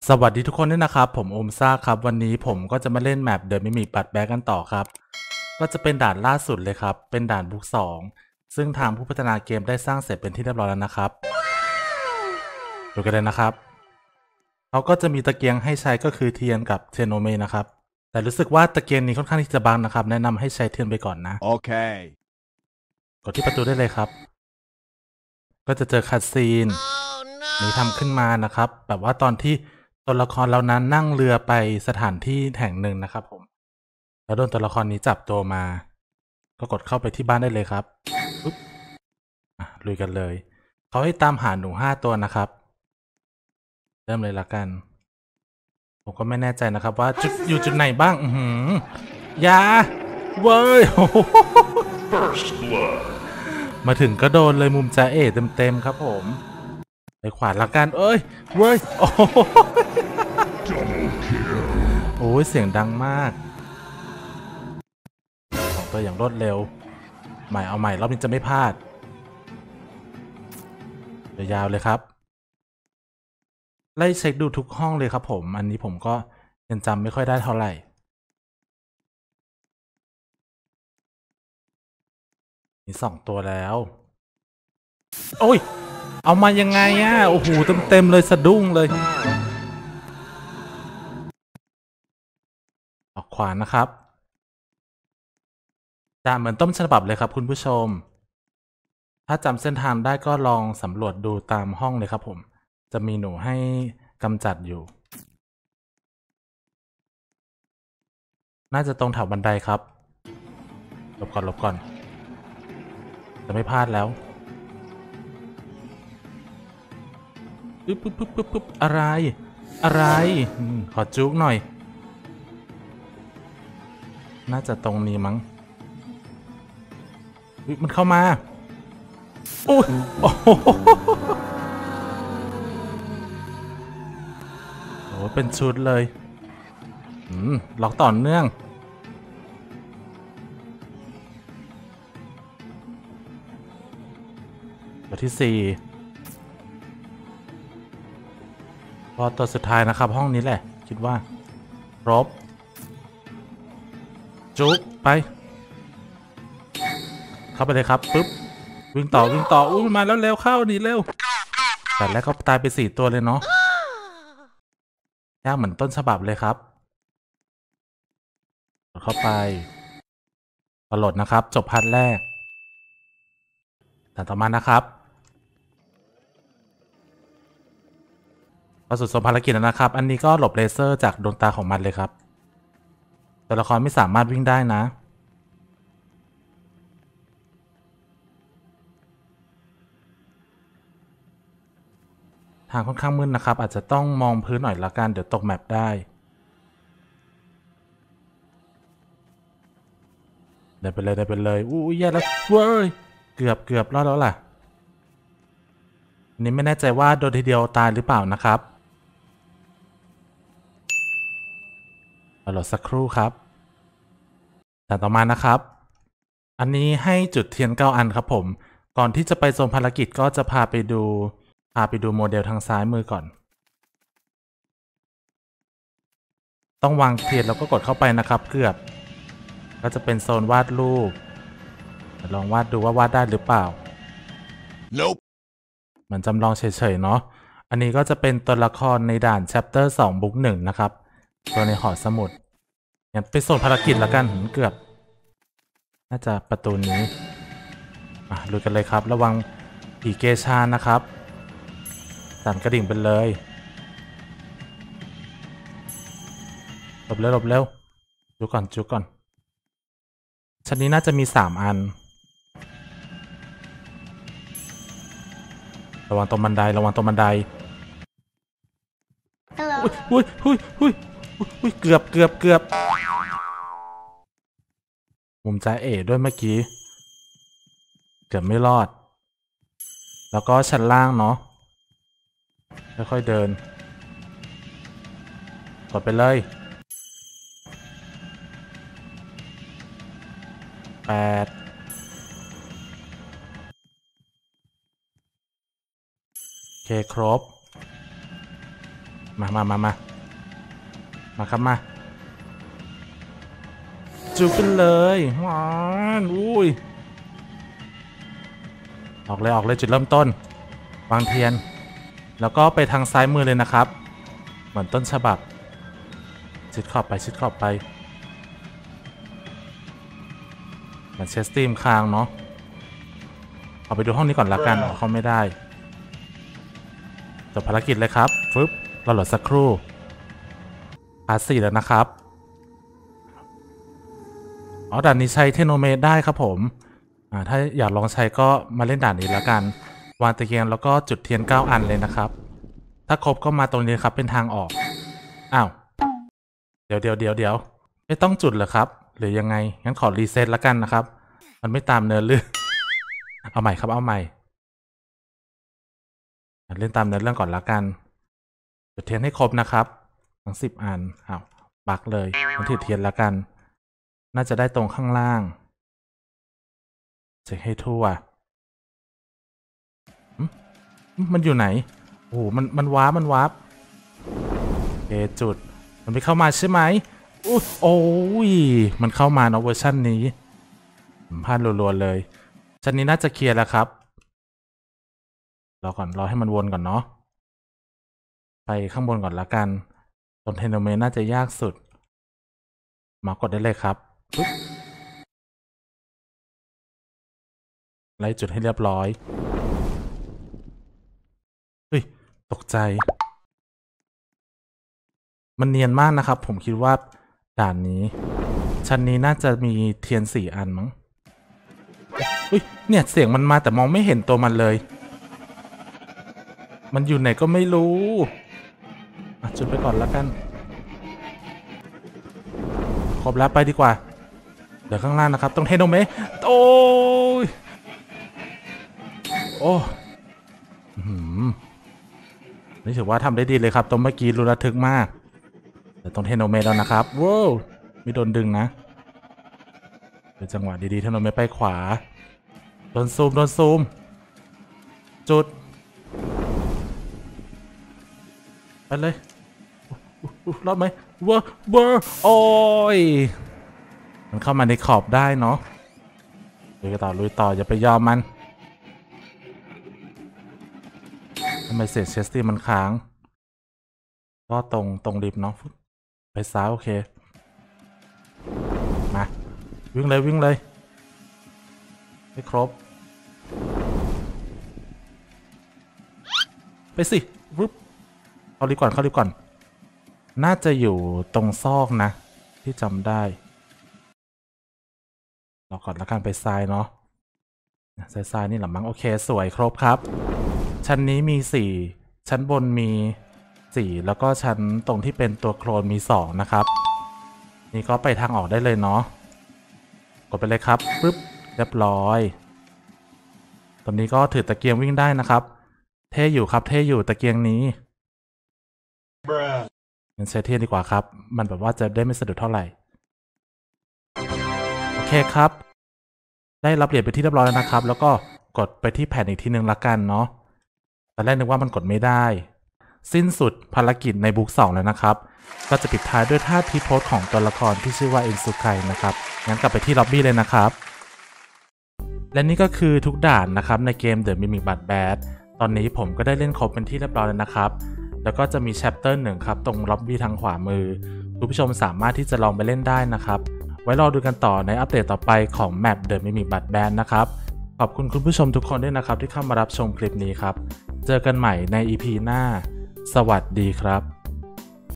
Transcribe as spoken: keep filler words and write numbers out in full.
สวัสดีทุกคนด้วยนะครับผมโอมซ่าครับวันนี้ผมก็จะมาเล่นแมปเดอะมิมิกบัตแบ็กกันต่อครับก็จะเป็นด่านล่าสุดเลยครับเป็นด่านบุ๊กสองซึ่งทางผู้พัฒนาเกมได้สร้างเสร็จเป็นที่เรียบร้อยแล้วนะครับดูกันเลยนะครับเขาก็จะมีตะเกียงให้ใช้ก็คือเทียนกับเทโนเมนะครับแต่รู้สึกว่าตะเกียงนี้ค่อนข้างที่จะบางนะครับแนะนำให้ใช้เทียนไปก่อนนะโอเคกดที่ประตูได้เลยครับก็จะเจอคัตซีน oh, no. นี้ทำขึ้นมานะครับแบบว่าตอนที่ตัวละครเรานั้นนั่งเรือไปสถานที่แห่งหนึ่งนะครับผมแล้วโดนตัวละครนี้จับตัวมาก็กดเข้าไปที่บ้านได้เลยครับปุ๊บอ่ะลุยกันเลยเขาให้ตามหาหนูห้าตัวนะครับเริ่มเลยละกันผมก็ไม่แน่ใจนะครับว่าจุดอยู่จุดไหนบ้างอือหือยาเว้ย First blood มาถึงก็โดนเลยมุมจ่าเอ๋เต็มๆครับผมไปขวาละกันเอ้ยเว้ยโอ้โอ้ยเสียงดังมากของตัวอย่างรวดเร็วใหม่เอาใหม่รอบนี้จะไม่พลาดยาวๆเลยครับไล่เช็คดูทุกห้องเลยครับผมอันนี้ผมก็ยังจำไม่ค่อยได้เท่าไหร่มีสองตัวแล้วโอ้ยเอามายังไงอ่ะโอ้โหเต็มๆเลยสะดุ้งเลยออกขวานะครับจะเหมือนต้นฉบับเลยครับคุณผู้ชมถ้าจำเส้นทางได้ก็ลองสำรวจดูตามห้องเลยครับผมจะมีหนูให้กำจัดอยู่น่าจะตรงแถวบันไดครับหลบก่อนหลบก่อนจะไม่พลาดแล้วปึ๊บปึ๊บปึ๊บปึ๊บปึ๊บอะไรอะไรขอจุ๊กหน่อยน่าจะตรงนี้มั้งมันเข้ามาโอ้ยโอ้โหโอ้เป็นชุดเลยอืมล็อกต่อเนื่องตัวที่สี่พอตัวสุดท้ายนะครับห้องนี้แหละคิดว่าครบจุ๊กไปเข้าไปเลยครับปึ๊บวิ่งต่อวิ่งต่ออุ้ยมาแล้วเร็วเข้าหนีเร็วแต่แล้วก็ตายไปสี่ตัวเลยเนาะยากเหมือนต้นฉบับเลยครับเข้าไปกระโดดนะครับจบพาร์ทแรกแต่ต่อมานะครับประสุดสมภารกิจนะครับอันนี้ก็หลบเลเซอร์จากดวงตาของมันเลยครับตัวละครไม่สามารถวิ่งได้นะทางค่อนข้างมืดนะครับอาจจะต้องมองพื้นหน่อยละกันเดี๋ยวตกแมปได้เดินไปเลยเดินไปเลยอู้ยแย่แล้วเว้ยเกือบเกือบรอดแล้วล่ะอันนี้ไม่แน่ใจว่าโดนทีเดียวตายหรือเปล่านะครับรอสักครู่ครับแต่ต่อมานะครับอันนี้ให้จุดเทียนเก้าอันครับผมก่อนที่จะไปโซนภารกิจก็จะพาไปดูพาไปดูโมเดลทางซ้ายมือก่อนต้องวางเทียนแล้วก็กดเข้าไปนะครับเกือบก็จะเป็นโซนวาดรูปลองวาดดูว่าวาดได้หรือเปล่า Nope เหมือนจำลองเฉยๆเนาะอันนี้ก็จะเป็นตัวละครในด่าน chapter สองบุ๊กหนึ่งนะครับตัวในหอสมุดงั้นไปโซนภารกิจละกันเกือบน่าจะประตูนี้อ่ะลุยกันเลยครับระวังผีเกชานะครับสั่นกระดิ่งไปเลยหลบเร็วหลบเร็วจุกก่อนจุกก่อนชั้นนี้น่าจะมีสามอันระวังตรงบันไดระวังตรงบันไดอุ้ยอุ้ยอุ้ยอุ้ยเกือบเกือบเกือบมุมจ่าเอ๋ด้วยเมื่อกี้เกือบไม่รอดแล้วก็ชั้นล่างเนาะค่อยๆเดินกดไปเลยแปดโอเคครบมามามามามาครับมาจุกกันเลยว้าวอุ้ยออกเลยออกเลยจุดเริ่มต้นวางเทียนแล้วก็ไปทางซ้ายมือเลยนะครับเหมือนต้นฉบับชิดขอบไปชิดขอบไปเหมือนเชสตีมคางเนาะเอาไปดูห้องนี้ก่อนละกันออกเข้าไม่ได้จบภารกิจเลยครับฟึบเราโหลดสักครู่พาร์ทสี่แล้วนะครับอ๋อด่านนี้ใช้เทโนเมตได้ครับผมอ่าถ้าอยากลองใช้ก็มาเล่นด่านนี้แล้วกันวางตะเกียงแล้วก็จุดเทียนเก้าอันเลยนะครับถ้าครบก็มาตรงนี้ครับเป็นทางออกอ้าวเดี๋ยวเดี๋ยวเดี๋ยวเดี๋ยวไม่ต้องจุดเหรอครับหรือยังไงงั้นขอรีเซ็ตแล้วกันนะครับมันไม่ตามเนื้อเรื่องเอาใหม่ครับเอาใหม่เล่นตามเนื้อเรื่องก่อนละกันจุดเทียนให้ครบนะครับทั้งสิบอันอ้าวบักเลยงั้นถือเทียนละกันน่าจะได้ตรงข้างล่างเช็คให้ทั่วมันอยู่ไหนโอ้โหมันมันวาร์ปมันวาร์ปโอเคจุดมันไม่เข้ามาใช่ไหมอุ๊ยโอ้ยมันเข้ามาเนาะเวอร์ชันนี้พลาดรัวๆเลยชั้นนี้น่าจะเคลียร์แล้วครับรอก่อนรอให้มันวนก่อนเนาะไปข้างบนก่อนละกันตรงเทโนเมน่าจะยากสุดมากดได้เลยครับปุ๊บไล่จุดให้เรียบร้อยเฮ้ยตกใจมันเนียนมากนะครับผมคิดว่าด่านนี้ชั้นนี้น่าจะมีเทียนสี่อันมั้งอุ้ยเนี่ยเสียงมันมาแต่มองไม่เห็นตัวมันเลยมันอยู่ไหนก็ไม่รู้จุดไปก่อนแล้วกันครบแล้วไปดีกว่าเดี๋ยวข้างล่างนะครับต้องเทโนเมะโอ้ยโอ้นี่ถือว่าทำได้ดีเลยครับตรงเมื่อกี้รุนระทึกมากแต่ต้องเทโนเมะแล้วนะครับว้าวไม่โดนดึงนะเป็นจังหวะดีๆเทโนเมะไปขวาโดนซูมโดนซูมจุดไปเลยรอดไหมเวอร์เวอร์โอ้ยมันเข้ามาในขอบได้เนาะลุยต่อลุยต่ออย่าไปยอมมันทำไมเศษเชสตี้มันค้างก็ตรงตรงริมเนาะไปซ้ายโอเคมาวิ่งเลยวิ่งเลยให้ครบไปสิปุ๊บเข้ารีก่อนเข้ารีก่อนน่าจะอยู่ตรงซอกนะที่จำได้รอก่อนละกันไปซ้ายเนาะซ้ายๆนี่แหละมั้งโอเคสวยครบครับชั้นนี้มีสี่ชั้นบนมีสี่แล้วก็ชั้นตรงที่เป็นตัวโคลนมีสองนะครับนี่ก็ไปทางออกได้เลยเนาะกดไปเลยครับปึ๊บเรียบร้อยตอนนี้ก็ถือตะเกียงวิ่งได้นะครับเท่อยู่ครับเท่อยู่ตะเกียงนี้งั้นใช้เทียนดีกว่าครับมันแบบว่าจะได้ไม่สะดุดเท่าไหร่โอเคครับได้รับเหรียญไปที่เรียบร้อยแล้วนะครับแล้วก็กดไปที่แผ่นอีกทีนึงละกันเนาะตอนแรกนึกว่ามันกดไม่ได้สิ้นสุดภารกิจในบุ๊กสองแล้วนะครับก็จะปิดท้ายด้วยท่าทีโพสของตัวละครที่ชื่อว่าเอ็นซุไคนะครับงั้นกลับไปที่ล็อบบี้เลยนะครับและนี่ก็คือทุกด่านนะครับในเกม The Mimic Blood Bath ตอนนี้ผมก็ได้เล่นครบเป็นที่เรียบร้อยแล้วนะครับแล้วก็จะมี Chapter หนึ่งครับตรงล็อบบี้ทางขวามือคุณผู้ชมสามารถที่จะลองไปเล่นได้นะครับไว้รอดูกันต่อในอัปเดตต่อไปของแมป The Mimic Blood Bath นะครับขอบคุณคุณผู้ชมทุกคนด้วยนะครับที่เข้ามารับชมคลิปนี้ครับเจอกันใหม่ใน อี พี หน้าสวัสดีครับ